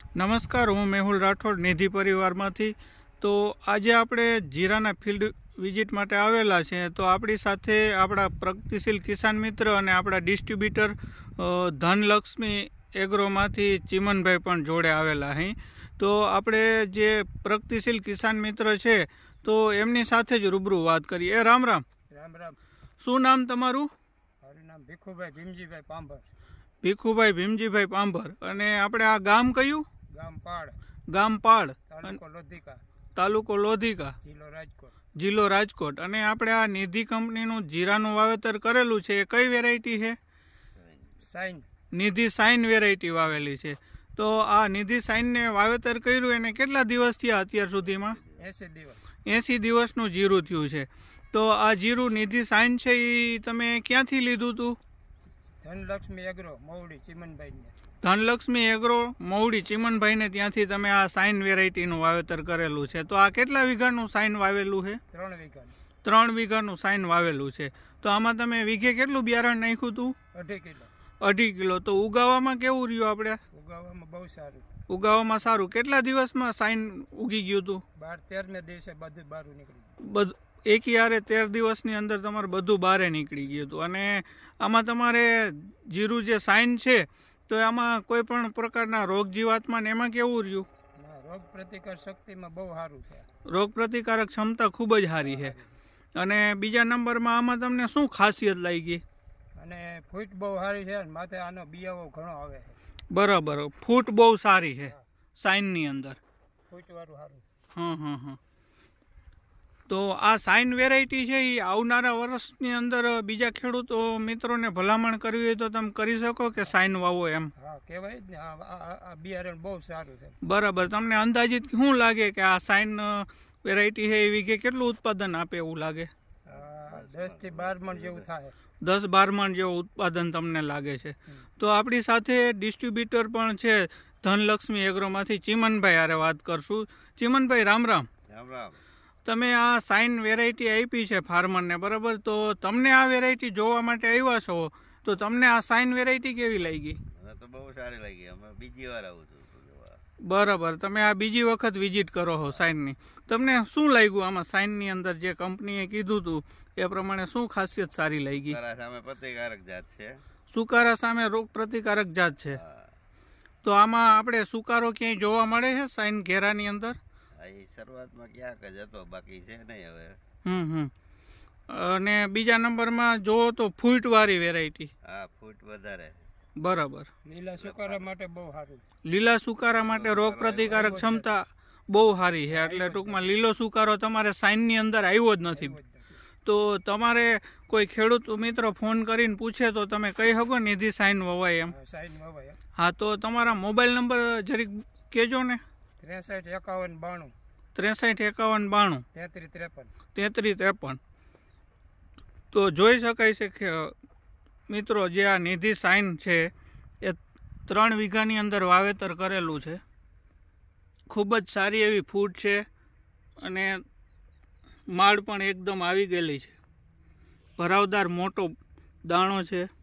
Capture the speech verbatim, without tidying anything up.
નમસ્કાર, હું મેહુલ રાઠોડ નિધિ પરિવારમાંથી. તો આજે આપણે જીરાના ફિલ્ડ વિઝિટ માટે આવેલા છે. તો આપણી સાથે આપણા પ્રગતિશીલ કિસાન મિત્ર અને આપણા ડિસ્ટ્રીબ્યુટર ધનલક્ષ્મી એગ્રોમાંથી ચીમનભાઈ પણ જોડે આવેલા અહીં. તો આપણે જે પ્રગતિશીલ કિસાન મિત્ર છે તો એમની સાથે જ રૂબરૂ વાત કરીએ. એ રામ રામ. રામ રામ. શું નામ તમારું? મારું નામ ભીખુભાઈ ભીમજીભાઈ પાંભર. ભીખુભાઈ ભીમજીભાઈ પાંભર. અને આપણે આ ગામ કયું? ગામ પાડ. ગામ પાડ, તાલુકો લોધિકા. તાલુકો લોધિકા, જિલ્લો રાજકોટ. જિલ્લો રાજકોટ. અને આપણે આ નિધિ કંપનીનું જીરાનું વાવેતર કરેલું છે. એ કઈ વેરાયટી છે? સાઈન. નિધિ સાઈન વેરાયટી વાવેલી છે. તો આ નિધિ સાઈનને વાવેતર કર્યું એને કેટલા દિવસ થયા અત્યાર સુધીમાં? એસી દિવસ. એસી દિવસનું જીરું થયું છે. તો આ જીરું નિધિ સાઈન છે એ તમે ક્યાંથી લીધું હતું? ધનલક્ષ્મી એગ્રો મવડી ચીમનભાઈને. ધનલક્ષ્મી એગ્રો મવડી ચીમનભાઈને ત્યાંથી તમે આ સાઈન વેરાયટીનું વાવેતર કરેલું છે. તો આ કેટલા વીઘાનું સાઈન વાવેલું છે? ત્રણ વીઘાનું. ત્રણ વીઘાનું સાઈન વાવેલું છે. તો આમાં તમે વીઘે કેટલું બિયારણ નાખ્યું હતું? અઢી કિલો. અઢી કિલો. તો ઉગાવામાં કેવું રહ્યું આપણે? ઉગાવવામાં બહુ સારું. ઉગાવવામાં સારું. કેટલા દિવસમાં સાઈન ઉગી ગયું હતું? બાર તેરમે દિવસે બધું બહાર નીકળ્યું. બધું એક યારે તેર દિવસની અંદર તમારે બધું બહાર નીકળી ગયું હતું. અને આમાં તમારે જીરું જે સાઈન છે તો આમાં કોઈ પણ પ્રકારના રોગ જીવાતમાં ને એમાં કેવું રહ્યું? રોગ પ્રતિકાર શક્તિમાં બહુ સારું છે. રોગ પ્રતિકારક ક્ષમતા ખૂબ જ સારી છે. અને બીજા નંબરમાં આમાં તમને શું ખાસિયત લાગી? અને ફૂટ બહુ સારી છે અને માથે આનો બિયાવો ઘણો આવે છે. બરાબર, ફૂટ બહુ સારી છે સાઈનની અંદર. ફૂટ વાળું સારું. હં હં હં તો આ સાઈન વેરાયટી છે એ આવનારા વર્ષની અંદર બીજા ખેડૂતો મિત્રોને ભલામણ કરવી હોય તો તમે કરી શકો કે સાઈન વાવો એમ? હા, કહેવાય જ ને. આ બિયારણ બહુ સારું છે. બરાબર. તમને અંદાજિત શું લાગે કે આ સાઈન વેરાયટી છે એ વીઘે કેટલું ઉત્પાદન આપે એવું લાગે? દસ થી બાર મણ જેવું થાય. દસ બાર મણ જેવું ઉત્પાદન તમને લાગે છે. તો આપણી સાથે ડિસ્ટ્રીબ્યુટર પણ છે ધનલક્ષ્મી એગ્રોમાંથી, ચીમનભાઈ હારે વાત કરશું. ચીમનભાઈ રામ રામ. રામ રામ. તમે આ સાઈન વેરાયટી આપી છે ફાર્મરને, બરાબર. તો તમને આ વેરાયટી જોવા માટે આવ્યા છો તો તમને આ સાઈન વેરાયટી કેવી લાગી? તો બહુ સારી લાગી. અમે બીજી વાર આવું છું. બરાબર. તમે આ બીજી વખત વિઝિટ કરો છો સાઈનની. તમને શું લાગ્યું આમાં સાઈનની અંદર જે કંપનીએ કીધું હતું એ પ્રમાણે શું ખાસિયત સારી લાગી? સામે પ્રતિકારક જાત છે. સુકારા સામે રોગ પ્રતિકારક જાત છે. તો આમાં આપણે સુકારો ક્યાંય જોવા મળે છે સાઈન ઘેરાની અંદર? શરૂઆતમાં ક્યાંક જ હતો, બાકી છે નહીં હવે. હમ હમ અને બીજા નંબરમાં જોવો તો ફૂટ વાળી વેરાયટી. હા, ફૂટ વધારે. બરાબર. લીલા સુકારા માટે બહુ સારું. લીલા સુકારા માટે રોગ પ્રતિકારક ક્ષમતા બહુ સારી છે. એટલે ટૂંકમાં લીલો સુકારો તમારે સાઈનની અંદર આવ્યો જ નથી. તો તમારે કોઈ ખેડૂત મિત્ર ફોન કરીને પૂછે તો તમે કહી શકો નિધિ સાઈન વવાય એમ? સાઈન વવાય. હા. તો તમારા મોબાઈલ નંબર જરીક કહેજો ને. ત્રેસઠ એકાવન બાણું. ત્રેસઠ એકાવન બાણું. તેત્રીસ ત્રેપન. તેત્રીસ ત્રેપન. તો જોઈ શકાય છે કે મિત્રો જે આ નિધિ સાઈન છે એ ત્રણ વીઘાની અંદર વાવેતર કરેલું છે. ખૂબ જ સારી એવી ફૂટ છે અને માળ પણ એકદમ આવી ગયેલી છે. ભરાવદાર મોટો દાણો છે.